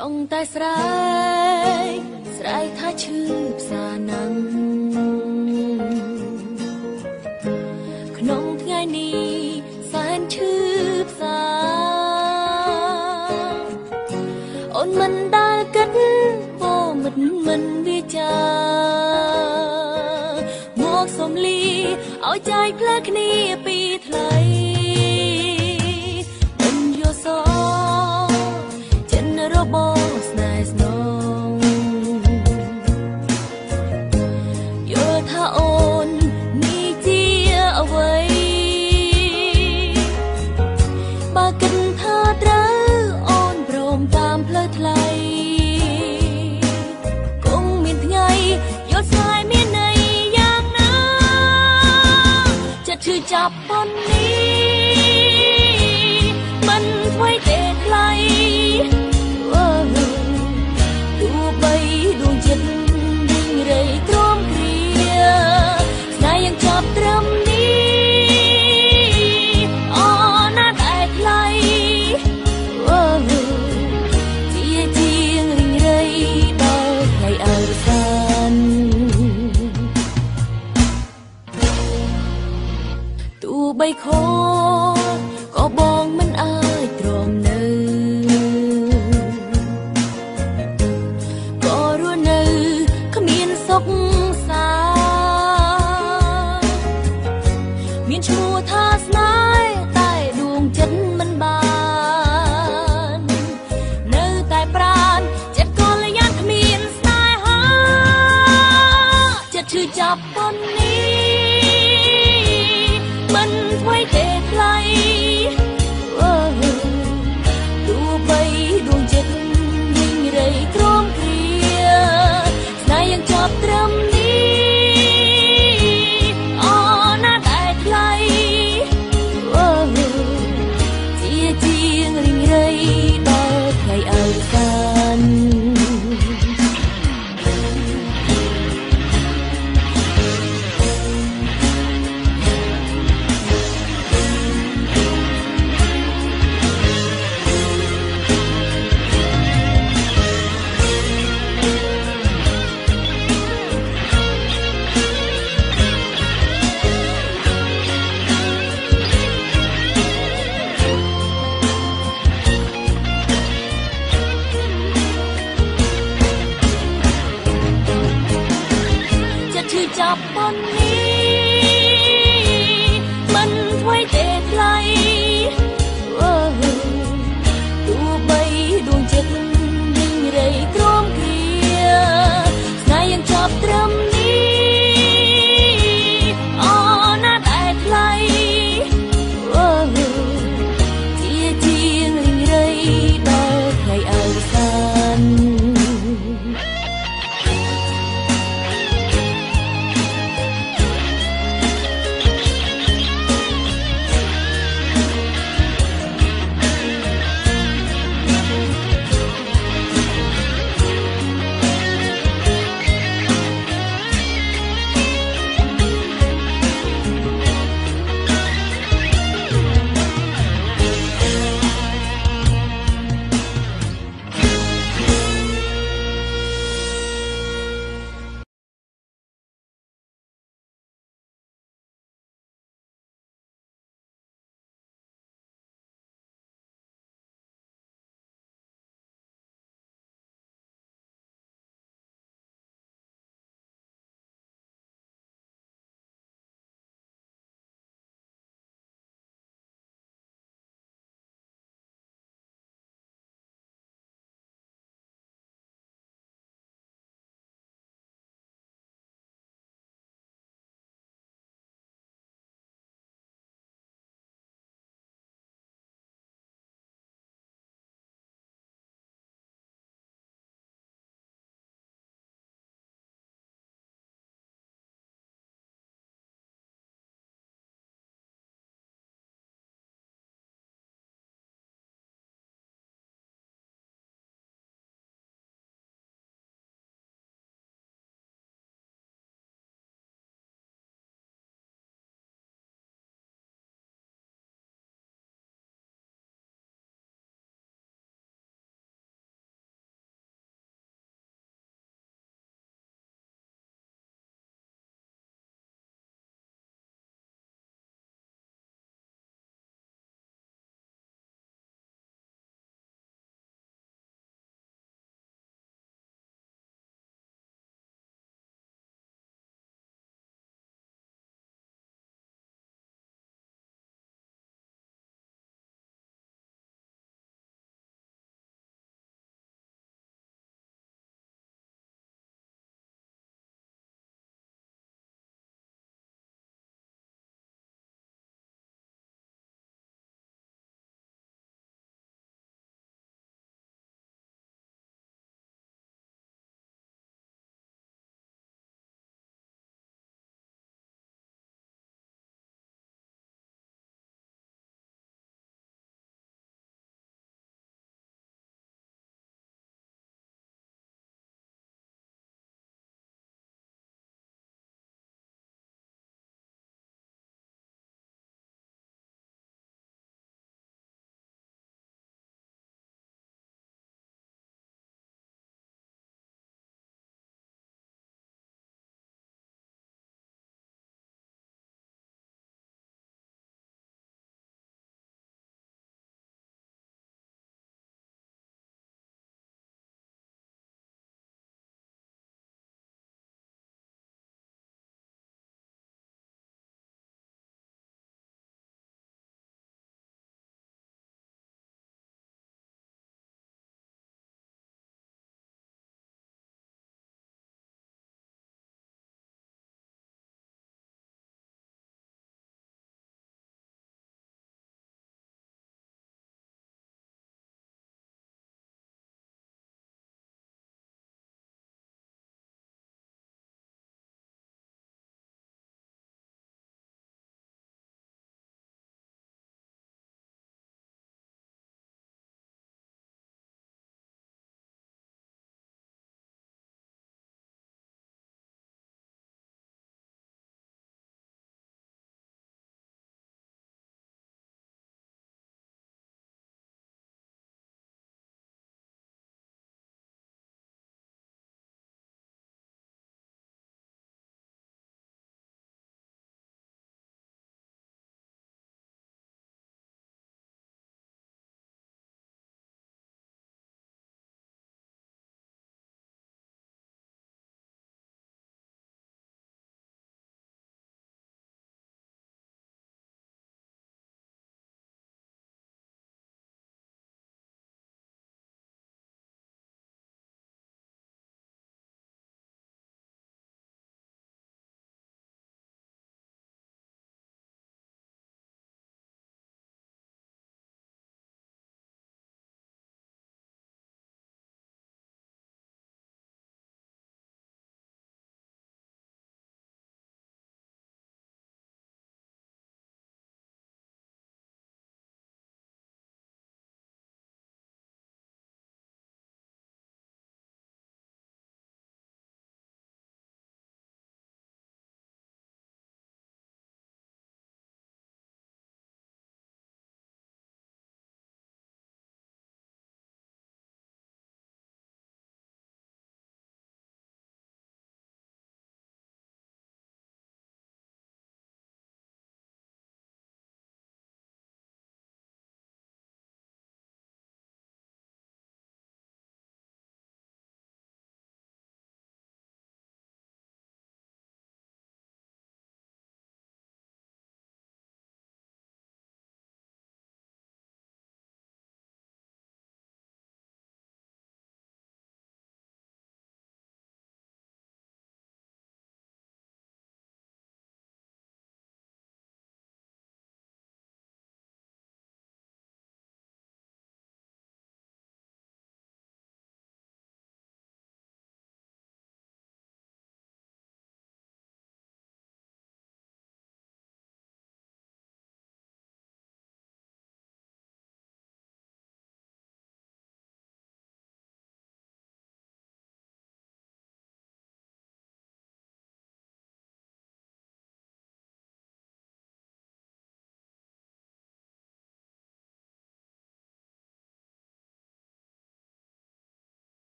ងតែស្រែកថាឈឺផ្សាណាំងក្នុងថ្ងៃនេះសែនឈឺផ្សាអូនមិនដែលគិតបោមិនវាចាមកសុំលីឲ្យចែកផ្លែគ្នាពីថ្លៃមិនយល់សោចិនរបស់ស្នេហ៍ស្នងយល់ថាអូននេះជាអ្វីបើគិតថាត្រូវអូនព្រមតាមផ្លូវថ្លៃគង់មានថ្ងៃយល់ស្នេហ៍មានន័យយ៉ាងណាចិត្តឈឺចាប់ប៉ុននេះមិនថ្មីទេថ្លៃទោះបីដួងចិត្តវិញរៃទ្រាំគ្រាស្នេហ៍ยังចាប់ត្រឹមនេះអូនណាតែថ្លៃជាងរិញរៃដល់ថ្ងៃអវសានទោះបីខកក៏បងមិនអាចទ្រាំនៅក៏រស់នៅគ្មានសុខសាមានឈ្មោះថាស្នេហ៍តែដួងចិត្តមិនបាននៅតែប្រានចិត្តក៏លយ៉ាងគ្មានស្នេហាចិត្តឈឺចាប់ប៉ុននេះមិនថ្មីទេថ្លៃទោះបីដួងចិត្តវិញរៃទ្រាំគ្រាស្នេហ៍ยังចាប់ត្រឹមនេះអូនណាតែថ្លៃជាងរិញរៃដល់ថ្ងៃអវសានឈឺចាប់ប៉ុននេះមិនថ្មីទេថ្លៃទោះបីដួងចិត្ត